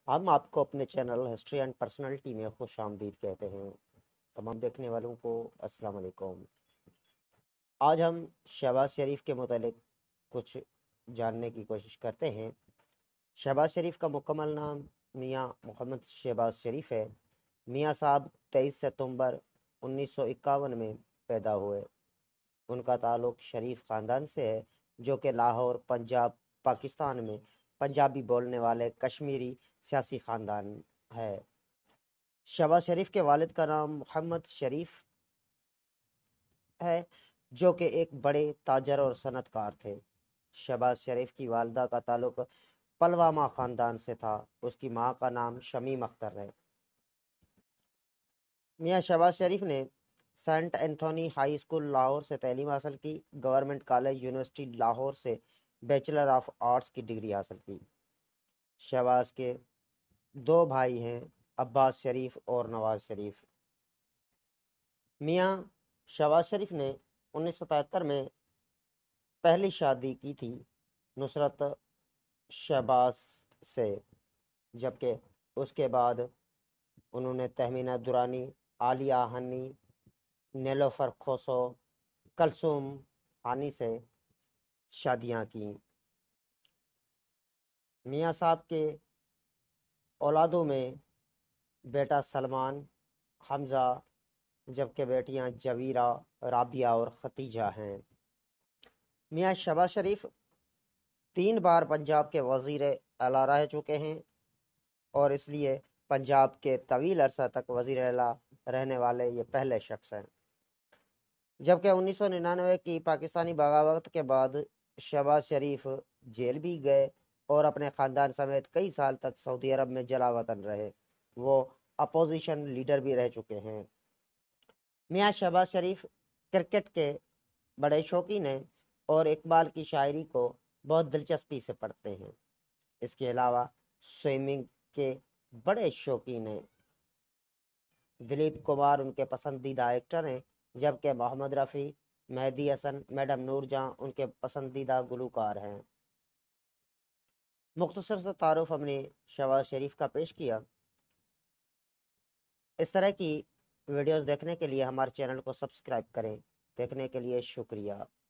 ہم آپ کو اپنے چینل ہسٹری اینڈ پرسنالٹی میں خوش آمدید کہتے ہیں۔ تمام دیکھنے والوں کو السلام علیکم۔ آج ہم شہباز شریف کے متعلق کچھ جاننے کی کوشش کرتے ہیں۔ شہباز شریف کا مکمل نام میاں محمد شہباز شریف ہے۔ میاں صاحب 23 ستمبر 1951 میں پیدا ہوئے۔ ان کا تعلق شریف خاندان سے ہے، جو کہ لاہور، پنجاب، پاکستان میں پنجابی بولنے والے کشمیری سیاسی خاندان ہے۔ شہباز شریف کے والد کا نام محمد شریف ہے، جو کہ ایک بڑے تاجر اور صنعت کار تھے۔ شہباز شریف کی والدہ کا تعلق پلوامہ خاندان سے تھا۔ اس کی ماں کا نام شمیم اختر ہے۔ میاں شہباز شریف نے Saint Anthony High School Lahore سے تعلیم حاصل کی۔ گورنمنٹ کالج یونیورسٹی لاہور سے بیچلر آف آرٹس کی ڈگری حاصل کی۔ شہباز کے دو بھائی ہیں، عباس شریف اور نواز شریف۔ میاں شہباز شریف نے 1973 میں پہلی شادی کی تھی نصرت شہباز سے، جبکہ اس کے بعد انہوں نے تہمینہ درانی، عالیہ ہانی، نیلوفر کھوسو، کلثوم ہانی سے شادیاں کیں۔ میاں صاحب کے اولادوں میں بیٹا سلمان، حمزہ، جبکہ بیٹیاں جویرہ، رابعہ اور ختیجہ ہیں۔ میاں شہباز شریف 3 بار پنجاب کے وزیر اعلیٰ رہ چکے ہیں اور اس لیے پنجاب کے طویل عرصہ تک وزیر اعلیٰ رہنے والے یہ پہلے شخص ہیں۔ جبکہ 1999 کی پاکستانی بغاوت کے بعد شہباز شریف جیل بھی گئے اور اپنے خاندان سمیت کئی سال تک سعودی عرب میں جلا وطن رہے۔ وہ اپوزیشن لیڈر بھی رہ چکے ہیں۔ میاں شہباز شریف کرکٹ کے بڑے شوقین ہیں اور اقبال کی شاعری کو بہت دلچسپی سے پڑھتے ہیں۔ اس کے علاوہ سوئمنگ کے بڑے شوقین ہیں۔ دلیپ کمار ان کے پسندیدہ ایکٹر ہیں، جبکہ محمد رفیع، مہدی حسن، میڈم نور جہاں ان کے پسندیدہ گلوکار ہیں۔ مختصر سے تعارف ہم نے شہباز شریف کا پیش کیا۔ اس طرح کی ویڈیوز دیکھنے کے لیے ہمارے چینل کو سبسکرائب کریں۔ دیکھنے کے لیے شکریہ۔